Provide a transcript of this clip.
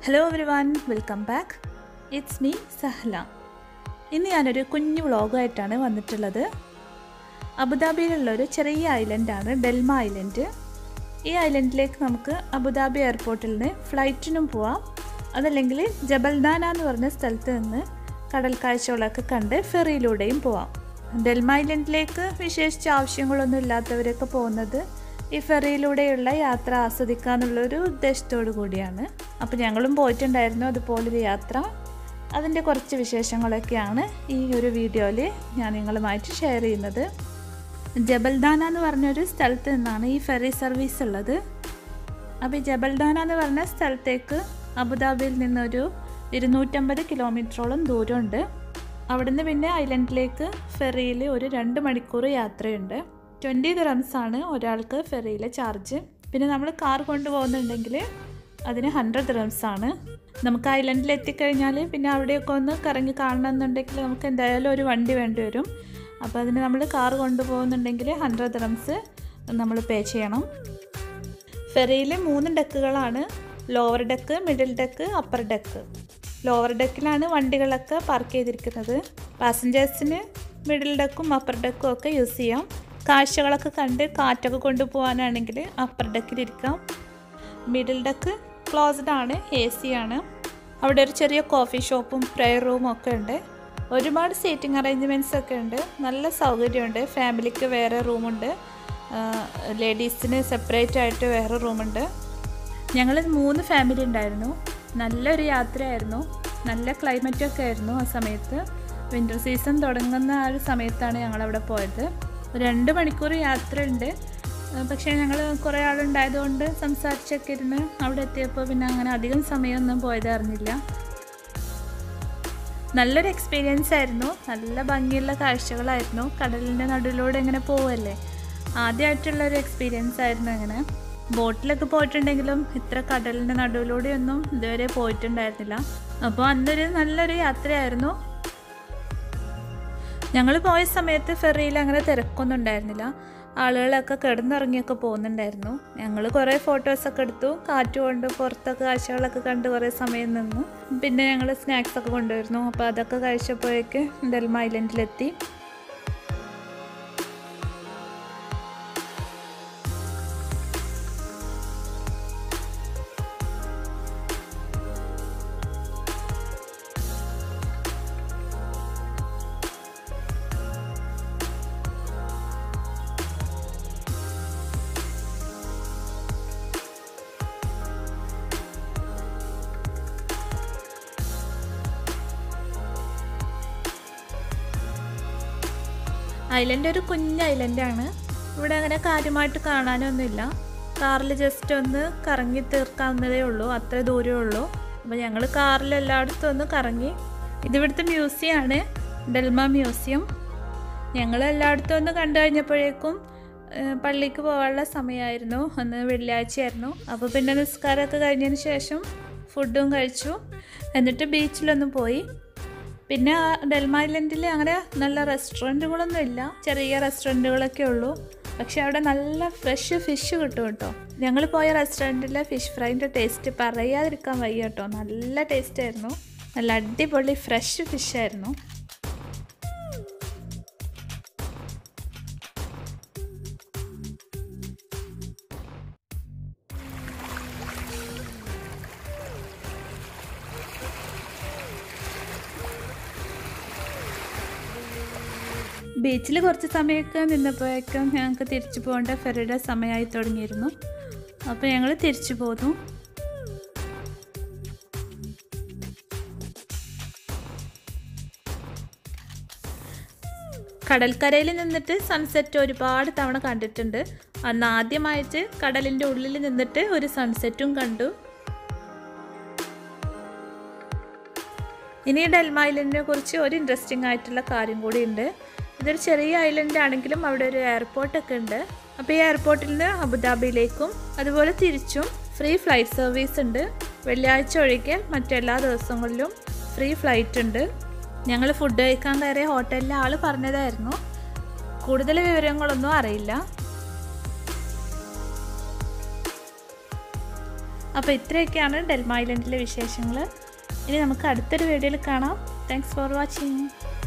Hello everyone, welcome back. It's me Sahla. ഇന്ന് ഞാനൊരു കുഞ്ഞു വ്ളോഗായിട്ടാണ് വന്നിട്ടുള്ളത്. അബുദാബിയിലുള്ളൊരു ചെറിയ ഐലൻഡാണ് ഡെൽമ ഐലൻഡ്. ഈ ഐലൻഡിലേക്ക് നമുക്ക് അബുദാബി എയർപോർട്ടിൽ നിന്ന് ഫ്ലൈറ്റിനും പോവാം, അതല്ലെങ്കിൽ ജബൽദാന എന്ന് പറഞ്ഞ സ്ഥലത്ത് നിന്ന് കടൽ കാഴ്ചകളൊക്കെ കണ്ട് ഫെറിയിലൂടെയും പോവാം. ഡെൽമ ഐലൻഡിലേക്ക് വിശേഷിച്ച ആവശ്യങ്ങളൊന്നും ഇല്ലാത്തവരൊക്കെ പോകുന്നത് ഈ ഫെറിയിലൂടെയുള്ള യാത്ര ആസ്വദിക്കുക എന്നുള്ളൊരു ഉദ്ദേശത്തോടു കൂടിയാണ്. അപ്പോൾ ഞങ്ങളും പോയിട്ടുണ്ടായിരുന്നു അതുപോലൊരു യാത്ര. അതിൻ്റെ കുറച്ച് വിശേഷങ്ങളൊക്കെയാണ് ഈ ഒരു വീഡിയോയിൽ ഞാൻ നിങ്ങളുമായിട്ട് ഷെയർ ചെയ്യുന്നത്. ജബൽദാന എന്ന് പറഞ്ഞൊരു സ്ഥലത്ത് നിന്നാണ് ഈ ഫെറി സർവീസ് ഉള്ളത്. അപ്പോൾ ഈ ജബൽദാന എന്ന് പറഞ്ഞ സ്ഥലത്തേക്ക് അബുദാബിയിൽ നിന്നൊരു 250 കിലോമീറ്ററോളം ദൂരമുണ്ട്. അവിടുന്ന് പിന്നെ ഐലൻഡിലേക്ക് ഫെറിയിൽ ഒരു 2 മണിക്കൂർ യാത്രയുണ്ട്. 20 ദിറംസ് ആണ് ഒരാൾക്ക് ഫെറിയിലെ ചാർജ്. പിന്നെ നമ്മൾ കാർ കൊണ്ടുപോകുന്നുണ്ടെങ്കിൽ അതിന് 100 ദിറംസ് ആണ്. നമുക്ക് ഐലൻഡിൽ എത്തിക്കഴിഞ്ഞാൽ പിന്നെ അവിടെയൊക്കെ ഒന്ന് കറങ്ങി കാണണമെന്നുണ്ടെങ്കിൽ നമുക്ക് എന്തായാലും ഒരു വണ്ടി വേണ്ടി വരും. അപ്പോൾ അതിന് നമ്മൾ കാർ കൊണ്ടുപോകുന്നുണ്ടെങ്കിൽ 100 ദിറംസ് നമ്മൾ പേ ചെയ്യണം. ഫെറിയിൽ 3 ഡെക്കുകളാണ്: lower deck, middle deck, upper deck. Lower ഡെക്കിലാണ് വണ്ടികളൊക്കെ പാർക്ക് ചെയ്തിരിക്കുന്നത്. പാസഞ്ചേഴ്സിന് മിഡിൽ ഡെക്കും അപ്പർ ഡെക്കും ഒക്കെ യൂസ് ചെയ്യാം. കാഴ്ചകളൊക്കെ കണ്ട് കാറ്റൊക്കെ കൊണ്ടുപോകാനാണെങ്കിൽ അപ്പർ ഡെക്കിലിരിക്കാം. മിഡിൽ ഡെക്ക് ക്ലോസ്ഡ് ആണ്, AC ആണ്. അവിടെ ഒരു ചെറിയ കോഫി ഷോപ്പും പ്രെയർ റൂമും ഒക്കെ ഉണ്ട്. ഒരുപാട് സീറ്റിംഗ് അറേഞ്ച്മെൻറ്റ്സ് ഒക്കെ ഉണ്ട്. നല്ല സൗകര്യമുണ്ട്. ഫാമിലിക്ക് വേറെ റൂമുണ്ട്, ലേഡീസിന് സെപ്പറേറ്റ് ആയിട്ട് വേറെ റൂമുണ്ട്. ഞങ്ങൾ 3 ഫാമിലി ഉണ്ടായിരുന്നു. നല്ലൊരു യാത്രയായിരുന്നു. നല്ല ക്ലൈമറ്റൊക്കെ ആയിരുന്നു ആ സമയത്ത്. വിൻ്റർ സീസൺ തുടങ്ങുന്ന ആ ഒരു സമയത്താണ് ഞങ്ങളവിടെ പോയത്. 2 മണിക്കൂർ യാത്രയുണ്ട്. പക്ഷേ ഞങ്ങൾ കുറേ ആളുണ്ടായതുകൊണ്ട് സംസാരിച്ചൊക്കെ ഇരുന്ന് അവിടെ എത്തിയപ്പോൾ പിന്നെ അങ്ങനെ അധികം സമയമൊന്നും പോയത് അറിഞ്ഞില്ല. നല്ലൊരു എക്സ്പീരിയൻസ് ആയിരുന്നു. നല്ല ഭംഗിയുള്ള കാഴ്ചകളായിരുന്നു. കടലിൻ്റെ നടുവിലൂടെ ഇങ്ങനെ പോവല്ലേ, ആദ്യമായിട്ടുള്ളൊരു എക്സ്പീരിയൻസ് ആയിരുന്നു. അങ്ങനെ ബോട്ടിലൊക്കെ പോയിട്ടുണ്ടെങ്കിലും ഇത്ര കടലിൻ്റെ നടുവിലൂടെയൊന്നും ഇതുവരെ പോയിട്ടുണ്ടായിരുന്നില്ല. അപ്പോൾ അന്നൊരു നല്ലൊരു യാത്രയായിരുന്നു. ഞങ്ങൾ പോയ സമയത്ത് ഫെറിയിൽ അങ്ങനെ തിരക്കൊന്നും ഉണ്ടായിരുന്നില്ല. ആളുകളൊക്കെ കിടന്നിറങ്ങിയൊക്കെ പോകുന്നുണ്ടായിരുന്നു. ഞങ്ങൾ കുറേ ഫോട്ടോസൊക്കെ എടുത്തു. കാറ്റ് കൊണ്ട് പുറത്തൊക്കെ കാഴ്ചകളൊക്കെ കണ്ട് കുറേ സമയം നിന്നു. പിന്നെ ഞങ്ങൾ സ്നാക്സൊക്കെ കൊണ്ടുവരുന്നു. അപ്പോൾ അതൊക്കെ കഴിച്ചപ്പോഴേക്ക് ഡെൽമ ഐലൻഡിലെത്തി. ഐലൻഡ് ഒരു കുഞ്ഞ് ഐലൻഡാണ്. ഇവിടെ അങ്ങനെ കാര്യമായിട്ട് കാണാനൊന്നുമില്ല. കാറിൽ ജസ്റ്റ് ഒന്ന് കറങ്ങി തീർക്കാവുന്നതേ ഉള്ളൂ, അത്ര ദൂരമേ ഉള്ളൂ. അപ്പോൾ ഞങ്ങൾ കാറിൽ എല്ലായിടത്തും ഒന്ന് കറങ്ങി. ഇതിവിടുത്തെ മ്യൂസിയമാണ്, ഡെൽമ മ്യൂസിയം. ഞങ്ങൾ എല്ലായിടത്തും ഒന്ന് കണ്ടു കഴിഞ്ഞപ്പോഴേക്കും പള്ളിക്ക് പോകാനുള്ള സമയമായിരുന്നു. അന്ന് വെള്ളിയാഴ്ചയായിരുന്നു. അപ്പോൾ പിന്നെ നിസ്കാരമൊക്കെ കഴിഞ്ഞതിന് ശേഷം ഫുഡും കഴിച്ചു. എന്നിട്ട് ബീച്ചിലൊന്ന് പോയി. പിന്നെ ഡെൽമ ഐലൻഡിൽ അങ്ങനെ നല്ല റെസ്റ്റോറൻറ്റുകളൊന്നും ഇല്ല, ചെറിയ റെസ്റ്റോറൻറ്റുകളൊക്കെ ഉള്ളൂ. പക്ഷെ അവിടെ നല്ല ഫ്രഷ് ഫിഷ് കിട്ടും കേട്ടോ. ഞങ്ങൾ പോയ റെസ്റ്റോറൻറ്റിലെ ഫിഷ് ഫ്രൈൻ്റെ ടേസ്റ്റ് പറയാതിരിക്കാൻ വയ്യ കേട്ടോ. നല്ല ടേസ്റ്റായിരുന്നു. നല്ല അടിപൊളി ഫ്രഷ് ഫിഷായിരുന്നു. ബീച്ചിൽ കുറച്ച് സമയമൊക്കെ നിന്നപ്പോഴേക്കും ഞങ്ങൾക്ക് തിരിച്ചു പോകേണ്ട ഫെറിയുടെ സമയമായി തുടങ്ങിയിരുന്നു. അപ്പോൾ ഞങ്ങൾ തിരിച്ചു പോന്നു. കടൽക്കരയിൽ നിന്നിട്ട് സൺസെറ്റ് ഒരുപാട് തവണ കണ്ടിട്ടുണ്ട്. അന്ന് ആദ്യമായിട്ട് കടലിൻ്റെ ഉള്ളിൽ നിന്നിട്ട് ഒരു സൺസെറ്റും കണ്ടു. ഇനി ഡെൽമ ഐലൻഡിനെ കുറിച്ച് ഒരു ഇൻട്രസ്റ്റിംഗ് ആയിട്ടുള്ള കാര്യം കൂടി ഉണ്ട്. ഇതൊരു ചെറിയ ഐലൻഡ് ആണെങ്കിലും അവിടെ ഒരു എയർപോർട്ടൊക്കെ ഉണ്ട്. അപ്പോൾ ഈ എയർപോർട്ടിൽ നിന്ന് അബുദാബിയിലേക്കും അതുപോലെ തിരിച്ചും ഫ്രീ ഫ്ലൈറ്റ് സർവീസ് ഉണ്ട്. വെള്ളിയാഴ്ച ഒഴികെ മറ്റെല്ലാ ദിവസങ്ങളിലും ഫ്രീ ഫ്ലൈറ്റ് ഉണ്ട്. ഞങ്ങൾ ഫുഡ് കഴിക്കാൻ കയറിയ ഹോട്ടലിലെ ആൾ പറഞ്ഞതായിരുന്നു. കൂടുതൽ വിവരങ്ങളൊന്നും അറിയില്ല. അപ്പോൾ ഇത്രയൊക്കെയാണ് ഡെൽമ ഐലൻഡിലെ വിശേഷങ്ങൾ. ഇനി നമുക്ക് അടുത്തൊരു വീഡിയോയിൽ കാണാം. Thanks for watching.